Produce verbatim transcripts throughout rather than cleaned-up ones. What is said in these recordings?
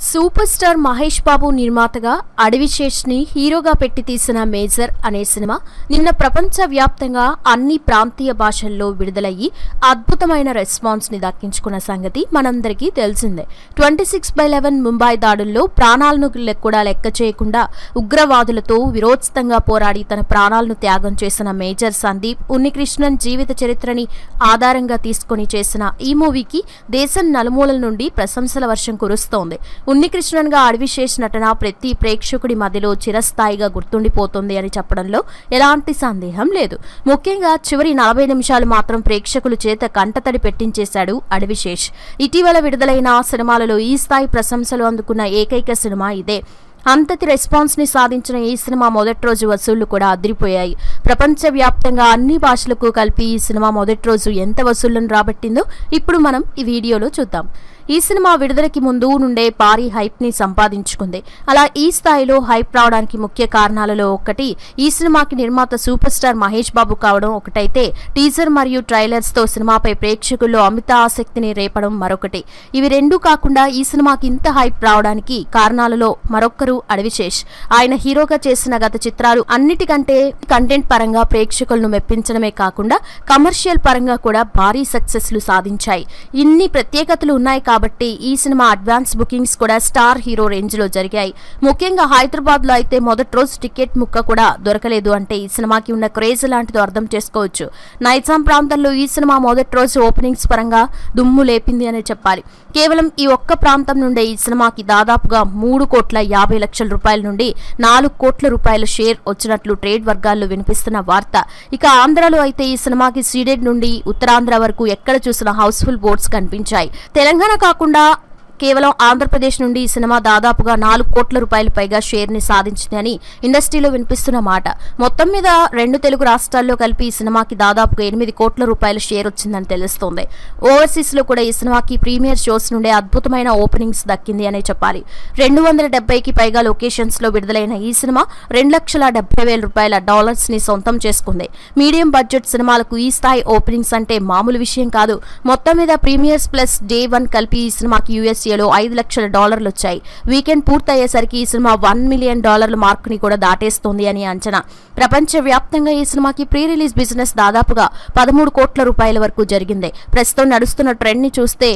Super star Mahesh Babu నిర్మాతగా అడవిశేష్ ని హీరోగా పెట్టి తీసిన మేజర్ అనే సినిమా నిన్న ప్రపంచ వ్యాప్తంగా అన్ని ప్రాంతీయ భాషల్లో విడుదలయ్యి అద్భుతమైన రెస్పాన్స్ ని దక్కించుకున్న సంగతి మనందరికీ తెలిసిందే. Twenty six by eleven Mumbai దాడుల్లో ప్రాణాలను కూడా లెక్క చేయకుండా ఉగ్రవాదులతో విరోచితంగా పోరాడి తన ప్రాణాలను త్యాగం చేసిన మేజర్ సందీప్ ఉన్నికృష్ణన్ జీవిత చరిత్రని ఆధారంగా తీసుకుని చేసిన ఈ మూవీకి దేశం నలుమూలల నుండి ప్రశంసల వర్షం కురుస్తోంది. ఉన్నికృష్ణన్ గా అడవిశేష్ నటన ప్రతి ప్రేక్షకుడి మధ్యలో చిరస్థాయిగా గుర్తుండిపోతుంది అని చెప్పడంలో ఎలాంటి సందేహం లేదు. ముఖ్యంగా చివరి నలభై నిమిషాలు మాత్రం ప్రేక్షకుల చేత కంటతడి పెట్టించేశాడు అడవిశేష్. ఇటీవల విడుదలైన సినిమాలలో ఈ స్థాయి ప్రశంసలు అందుకున్న ఏకైక సినిమా ఇదే. అంతటి రెస్పాన్స్ ని సాధించిన ఈ సినిమా మొదటి రోజు వసూళ్లు కూడా అదిరిపోయాయి. ప్రపంచవ్యాప్తంగా అన్ని భాషలకు కలిపి ఈ సినిమా మొదటి రోజు ఎంత వసూళ్లను రాబట్టిందో ఇప్పుడు మనం ఈ వీడియోలో చూద్దాం. ఈ సినిమా విడుదలకి ముందు నుండే భారీ హైప్ ని సంపాదించుకుంది. అలా ఈ స్థాయిలో హైప్ రావడానికి ముఖ్య కారణాలలో ఒకటి ఈ సినిమాకి నిర్మాత సూపర్ స్టార్ మహేష్ బాబు కావడం ఒకటైతే, టీజర్ మరియు ట్రైలర్స్ తో సినిమాపై ప్రేక్షకుల్లో అమిత ఆసక్తిని రేపడం మరొకటి. ఇవి రెండూ కాకుండా ఈ సినిమాకి ఇంత హైప్ రావడానికి కారణాలలో మరొకరు అడవిశేష్. ఆయన హీరోగా చేసిన గత చిత్రాలు అన్నిటికంటే కంటెంట్ పరంగా ప్రేక్షకులను మెప్పించడమే కాకుండా కమర్షియల్ పరంగా కూడా భారీ సక్సెస్ లు సాధించాయి. ఇన్ని ప్రత్యేకతలు ఉన్నాయి కాబట్టి ఈ సినిమా అడ్వాన్స్ బుకింగ్స్ కూడా స్టార్ హీరో రేంజ్ లో జరిగాయి. ముఖ్యంగా హైదరాబాద్ లో అయితే మొదటి రోజు టికెట్ ముక్క కూడా దొరకలేదు అంటే ఈ సినిమాకి ఉన్న క్రేజ్ లాంటిదో అర్థం చేసుకోవచ్చు. నైజాం ప్రాంతంలో ఈ సినిమా మొదటి రోజు ఓపెనింగ్స్ పరంగా దుమ్ము లేపింది అనే చెప్పాలి. కేవలం ఈ ఒక్క ప్రాంతం నుండే ఈ సినిమాకి దాదాపుగా మూడు కోట్ల యాభై లక్షల రూపాయల నుండి నాలుగు కోట్ల రూపాయల షేర్ వచ్చినట్లు ట్రేడ్ వర్గాల్లో వినిపిస్తున్న వార్త. ఇక ఆంధ్రలో అయితే ఈ సినిమాకి సీడెడ్ నుండి ఉత్తరాంధ్ర వరకు ఎక్కడ చూసిన హౌస్ఫుల్ బోర్డ్స్ కనిపించాయి. తెలంగాణ కాకుండా కేవలం ఆంధ్రప్రదేశ్ నుండి ఈ సినిమా దాదాపుగా నాలుగు కోట్ల రూపాయల పైగా షేర్ ని సాధించిందని ఇండస్ట్రీలో వినిపిస్తున్న మాట. మొత్తం మీద రెండు తెలుగు రాష్ట్రాల్లో కలిపి ఈ సినిమాకి దాదాపుగా ఎనిమిది కోట్ల రూపాయల షేర్ వచ్చిందని తెలుస్తోంది. ఓవర్సీస్ లో కూడా ఈ సినిమాకి ప్రీమియర్ షోస్ నుండే అద్భుతమైన ఓపెనింగ్స్ దక్కింది అనే చెప్పాలి. రెండు వందల డెబ్బైకి పైగా లొకేషన్స్ లో విడుదలైన ఈ సినిమా రెండు లక్షల డెబ్బై వేల రూపాయల డాలర్స్ ని సొంతం చేసుకుంది. మీడియం బడ్జెట్ సినిమాలకు ఈ స్థాయి ఓపెనింగ్స్ అంటే మామూలు విషయం కాదు. మొత్తం మీద ప్రీమియర్స్ ప్లస్ డే వన్ కలిపి ఈ సినిమాకి యూఎస్ లో ఐదు లక్షల డాలర్లు వచ్చాయి. వీకెండ్ పూర్తయ్యేసరికి ఈ సినిమా వన్ మిలియన్ డాలర్ల మార్క్ ని కూడా దాటేస్తోంది అని అంచనా. ప్రపంచ వ్యాప్తంగా ఈ సినిమాకి ప్రీ రిలీజ్ బిజినెస్ దాదాపుగా పదమూడు కోట్ల రూపాయల వరకు జరిగింది. ప్రస్తుతం నడుస్తున్న ట్రెండ్ ని చూస్తే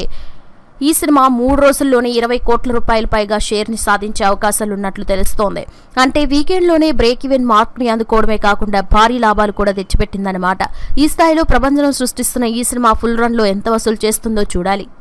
ఈ సినిమా మూడు రోజుల్లోనే ఇరవై కోట్ల రూపాయల పైగా షేర్ ని సాధించే అవకాశాలున్నట్లు తెలుస్తోంది. అంటే వీకెండ్ లోనే బ్రేక్ ఈవెన్ మార్క్ ని అందుకోవడమే కాకుండా భారీ లాభాలు కూడా తెచ్చిపెట్టిందన్నమాట. ఈ స్థాయిలో ప్రపంచం సృష్టిస్తున్న ఈ సినిమా ఫుల్ రన్ లో ఎంత వసూలు చేస్తుందో చూడాలి.